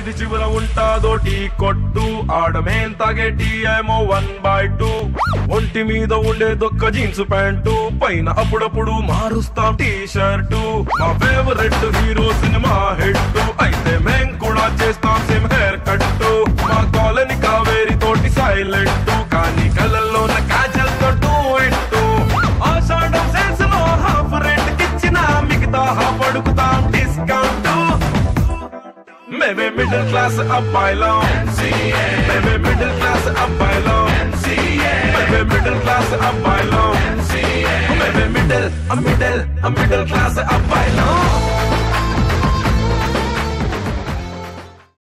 వీధి చివర ఉంటాదోటి కొట్టు, ఆడమేం తాగే టీ ఏమో 1/2, ఒంటి మీద ఉండే దొక్క జీన్స్ ప్యాంటు, పైన అప్పుడప్పుడు మారుస్తాం టీ షర్టు. మా ఫేవరెట్ హీరో సినిమా హిట్, అయితే మేం కూడా చేస్తాం సేమ్ హెయిర్ కట్. మా కాలనీ కావేరి తోటి సైలెంట్, కానీ కళ్ళల్లోన కాజల్ తోటు ఇట్టు. ఆషాఢం సేల్స్ లో హాఫ్ రెంట్ కిచ్చిన మిగతా హాఫ్ అడుగుతాం డిస్కౌంట్. మేమే మిడిల్ క్లాస్ అబ్బాయిలం, మేమే మిడిల్ క్లాస్ అబ్బాయిలం, మేమే మిడిల్ క్లాస్ అబ్బాయిలం, మేమే మిడిల్ క్లాస్ అబ్బాయిలం.